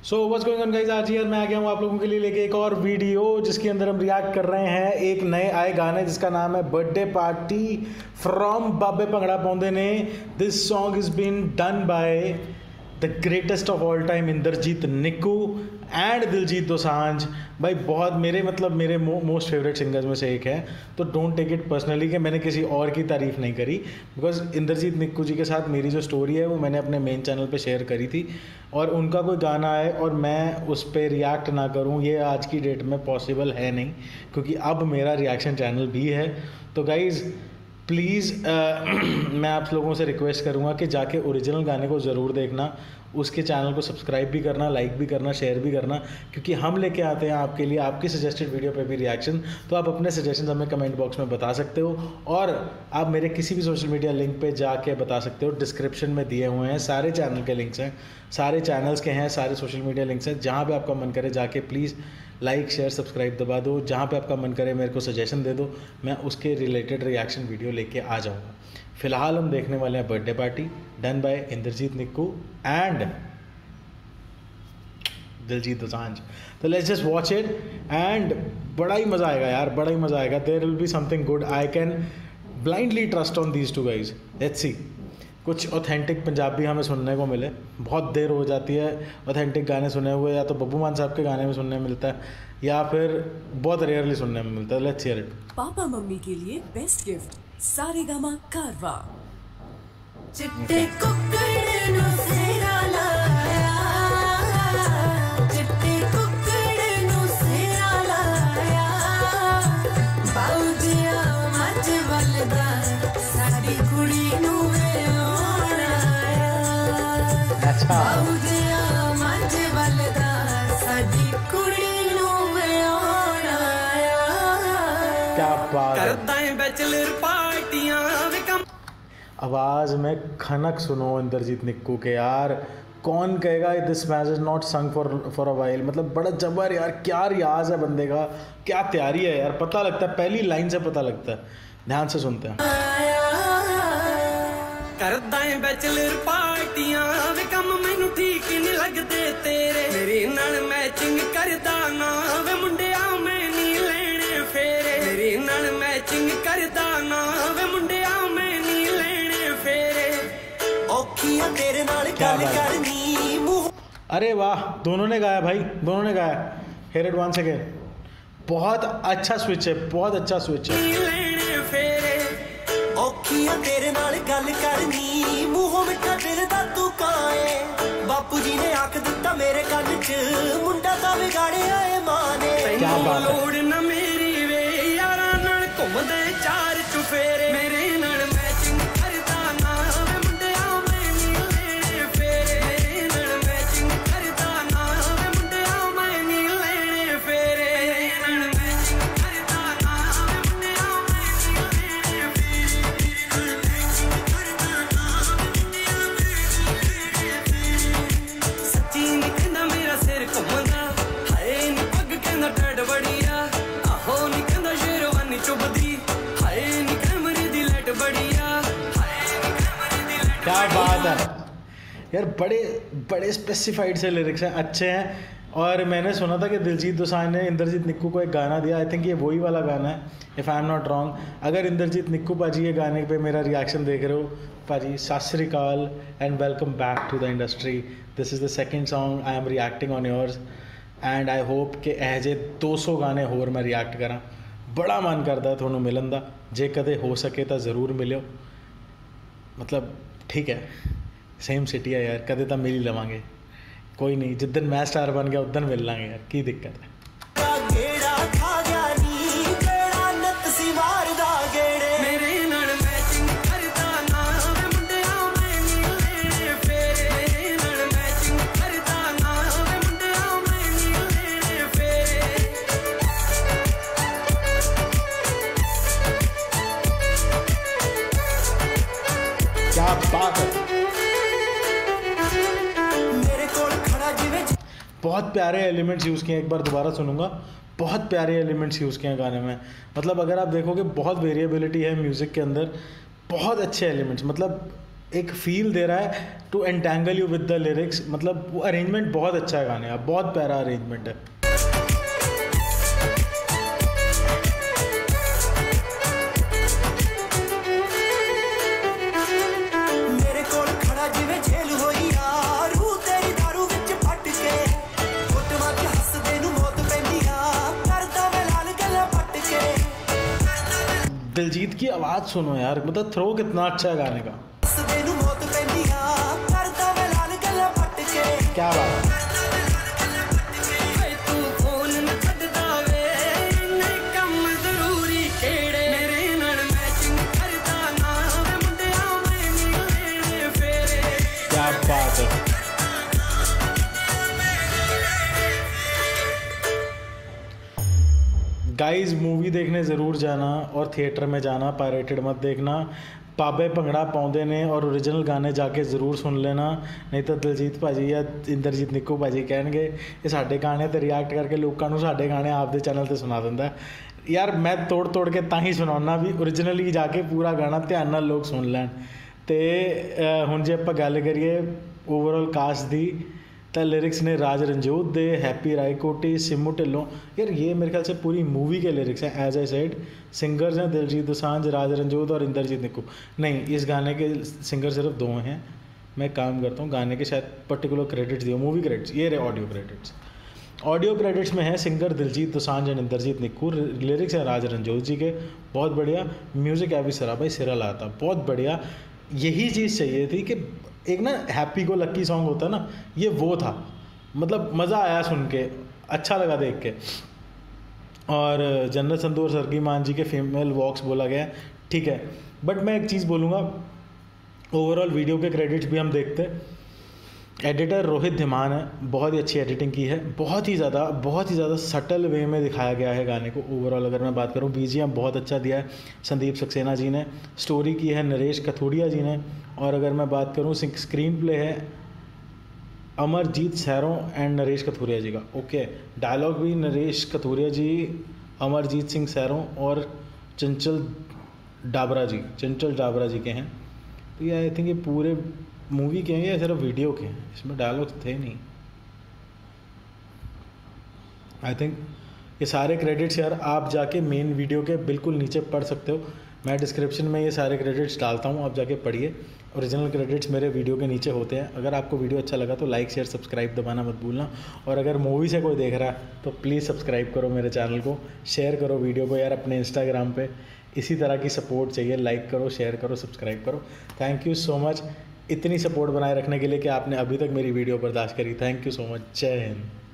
So what's going on guys, आज यार मैं आ गया हूँ आप लोगों के लिए लेके एक और वीडियो जिसके अंदर हम रिएक्ट कर रहे हैं एक नए आए गाने जिसका नाम है बर्थडे पार्टी फ्रॉम बाबे Bhangra Paunde Ne. This song is been done by the greatest of all time Inderjit Nikku and Diljit Dosanjh. भाई बहुत मेरे मोस्ट फेवरेट सिंगर्स में से एक है, तो डोंट टेक इट पर्सनली कि मैंने किसी और की तारीफ़ नहीं करी, बिकॉज इंद्रजीत निक्कू जी के साथ मेरी जो स्टोरी है वो मैंने अपने मेन चैनल पे शेयर करी थी, और उनका कोई गाना है और मैं उस पर रिएक्ट ना करूं ये आज की डेट में पॉसिबल है नहीं, क्योंकि अब मेरा रिएक्शन चैनल भी है। तो गाइज़ प्लीज़ मैं आप लोगों से रिक्वेस्ट करूँगा कि जाके ओरिजिनल गाने को ज़रूर देखना, उसके चैनल को सब्सक्राइब भी करना, लाइक भी करना, शेयर भी करना, क्योंकि हम लेके आते हैं आपके लिए आपकी सजेस्टेड वीडियो पे भी रिएक्शन। तो आप अपने सजेशन हमें कमेंट बॉक्स में बता सकते हो, और आप मेरे किसी भी सोशल मीडिया लिंक पे जाके बता सकते हो। डिस्क्रिप्शन में दिए हुए हैं सारे चैनल के लिंक्स हैं, सारे चैनल्स के हैं, सारे सोशल मीडिया लिंक्स हैं। जहाँ पर आपका मन करे जाके प्लीज़ लाइक शेयर सब्सक्राइब दबा दो। जहाँ पे आपका मन करे मेरे को सजेशन दे दो, मैं उसके रिलेटेड रिएक्शन वीडियो लेके आ जाऊँगा। फ़िलहाल हम देखने वाले हैं birthday party done by Inderjit Nikku and Diljit Dosanjh. तो let's just watch it and बड़ा ही मज़ा आएगा यार, बड़ा ही मज़ा आएगा। There will be something good, I can blindly trust on these two guys. Let's see कुछ ऑथेंटिक पंजाबी हमें सुनने को मिले। बहुत देर हो जाती है ऑथेंटिक गाने सुने हुए, या तो बब्बू मान साहब के गाने में सुनने मिलता है या फिर बहुत रेयरली सुनने में मिलता है। Let's hear it. पापा मम्मी के लिए बेस्ट गिफ्ट सारेगामा कारवा। चिट्टे कुक्कड़ नु सेरा लाया, चिट्टे कुक्कड़ नु सेरा लाया, बाउदिया मज वलदा साडी कुड़ी नु अच्छा बाउदिया मज वलदा साडी कुड़ी नु क्या बात है। करता है बैचलर पार्टियां आवाज़ में खनक सुनो इंद्रजीत निक्कू के यार। कौन कहेगा this match is not sung for a while. मतलब बड़ा जबर यार, क्या रियाज है बंदे का, क्या तैयारी है यार। पता लगता है, पहली लाइन से पता लगता है। ध्यान से सुनते हैं। करता है बैचलर पार्टियां वे कम मैनू ठीक नहीं लगदे तेरे, मेरे नाल मैचिंग करदा ना वे मुंडिया मैं नहीं लेने फेरे, मेरे नाल मैचिंग करदा ना वे मुंडिया मैं नहीं लेने फेरे, औखियां तेरे नाल गल करनी मुंह। अरे वाह, दोनों ने गाया भाई, दोनों ने गाया। Hear it once again. बहुत अच्छा स्विच है, बहुत अच्छा स्विच है। लेने फेरे औखियां तेरे नाल गल करनी मूंहों मिठा दिल दा तू काए, बापू जी ने आख दिता मेरे कान च मुंडा दा विगाड़िया ए मां ने। क्या बात है। लोड़ ना मेरी वे यारां नाल घुमदे चार चुफेरे, मेरे नाल मैचिंग करदा ना वे मुंडिया मैं नहीं लेने फेरे, मेरे नाल मैचिंग करदा ना वे मुंडिया मैं नहीं लेने फेरे, मेरे नाल मैचिंग करदा ना वे मुंडिया मैं नहीं लेने फेरे। सच्ची नी कहंदा मेरा सिर घुमदा, हाए नी पग कहंदा डड बड़िया, आहो नी कहंदा शेरवानी चुभदी, हाए नी कैमरे दी लाइट बढ़िया, हाए नी कैमरे दी लाइट। क्या बात है यार, बड़े बड़े स्पेसिफाइड से लिरिक्स हैं, अच्छे हैं। और मैंने सुना था कि दिलजीत दोसांझ ने इंद्रजीत निक्कू को एक गाना दिया, आई थिंक ये वही वाला गाना है if I am not wrong. अगर इंद्रजीत निक्कू पाजी ये गाने पे मेरा रिएक्शन देख रहे हो पाजी, सत श्री अकाल and welcome back to the industry. This is the second song I am reacting on yours and I hope कि एहजे 200 गाने होर मैं रिएक्ट करा। बड़ा मन करता है थोनों मिलन दा, जे कदे हो सके तो ज़रूर मिलो। मतलब ठीक है, सेम सिटी है यार, कदे तो मिल ही लवांगे। कोई नहीं, जिस दिन मैं स्टार बन गया उस दिन मिल लांगे यार, की दिक्कत है। क्या बात है। बहुत प्यारे एलिमेंट्स यूज़ किए हैं, एक बार दोबारा सुनूंगा। बहुत प्यारे एलिमेंट्स यूज़ किए हैं गाने में। मतलब अगर आप देखोगे बहुत वेरिएबिलिटी है म्यूज़िक के अंदर, बहुत अच्छे एलिमेंट्स। मतलब एक फील दे रहा है to entangle you with the lyrics. मतलब वो अरेंजमेंट बहुत अच्छा है गाने का, बहुत प्यारा अरेंजमेंट है। दिलजीत की आवाज़ सुनो यार, मतलब थ्रो कितना अच्छा है गाने का, क्या बात है। क्या बात है। गाइस मूवी देखने ज़रूर जाना और थिएटर में जाना, पायरेटेड मत देखना। पाबे भंगड़ा पाउंदे ने और ओरिजिनल गाने जाके ज़रूर सुन लेना, नहीं तो दिलजीत भाजी या इंद्रजीत निक्कू भाजी कहणगे ये साडे गाने ते रिएक्ट करके लोगों को साडे गाने आपदे चैनल ते सुना दिंदा। यार मैं तोड़ तोड़ के तां ही सुनाउणा भी ओरिजिनली जाके पूरा गाना ध्यान नाल लोग सुन लैण। ते हुण जे आपां गल करिए ओवरऑल कास्ट दी, तो लिरिक्स ने राज रंजोत दे, हैप्पी रायकोटी, सिमू ढिल्लों। यार ये मेरे ख्याल से पूरी मूवी के लिरिक्स हैं। एज आई सेड सिंगर्स हैं दिलजीत दोसांझ, राज रंजोत और इंद्रजीत निक्कू। नहीं, इस गाने के सिंगर सिर्फ 2 हैं। मैं काम करता हूँ गाने के शायद पर्टिकुलर क्रेडिट्स दिए, मूवी क्रेडिट्स, ये रहे ऑडियो क्रेडिट्स। ऑडियो क्रेडिट्स में है singer Diljit Dosanjh and Inderjit Nikku, lyrics हैं राज रंजोत जी के, बहुत बढ़िया। म्यूज़िक है भी सरा भाई सिरा लाता, बहुत बढ़िया। यही चीज़ चाहिए थी कि एक ना हैप्पी गो लक्की सॉन्ग होता है ना, ये वो था। मतलब मज़ा आया सुन के, अच्छा लगा देख के। और जन्नत संधू और सरगी मान जी के फीमेल वॉक्स बोला गया, ठीक है। बट मैं एक चीज़ बोलूँगा, ओवरऑल वीडियो के क्रेडिट्स भी हम देखते। एडिटर रोहित धीमान है, बहुत ही अच्छी एडिटिंग की है, बहुत ही ज़्यादा सटल वे में दिखाया गया है गाने को। ओवरऑल अगर मैं बात करूँ, बीजीएम बहुत अच्छा दिया है संदीप सक्सेना जी ने, स्टोरी की है नरेश कथोड़िया जी ने, और अगर मैं बात करूँ स्क्रीन प्ले है अमरजीत सैरों एंड नरेश कथोड़िया जी का। ओके, डायलॉग भी नरेश कथोड़िया जी, अमरजीत सिंह सैरों और चंचल डाबरा जी के हैं। तो ये आई थिंक ये पूरे मूवी के हैं या सिर्फ वीडियो के हैं, इसमें डायलॉग्स थे नहीं। आई थिंक ये सारे क्रेडिट्स यार आप जाके मेन वीडियो के बिल्कुल नीचे पढ़ सकते हो। मैं डिस्क्रिप्शन में ये सारे क्रेडिट्स डालता हूँ, आप जाके पढ़िए। ओरिजिनल क्रेडिट्स मेरे वीडियो के नीचे होते हैं। अगर आपको वीडियो अच्छा लगा तो लाइक शेयर सब्सक्राइब दबाना मत भूलना। और अगर मूवी से कोई देख रहा है तो प्लीज़ सब्सक्राइब करो मेरे चैनल को, शेयर करो वीडियो को यार अपने इंस्टाग्राम पे। इसी तरह की सपोर्ट चाहिए, लाइक करो, शेयर करो, सब्सक्राइब करो। थैंक यू सो मच इतनी सपोर्ट बनाए रखने के लिए कि आपने अभी तक मेरी वीडियो बर्दाश्त करी। Thank you so much. जय हिंद।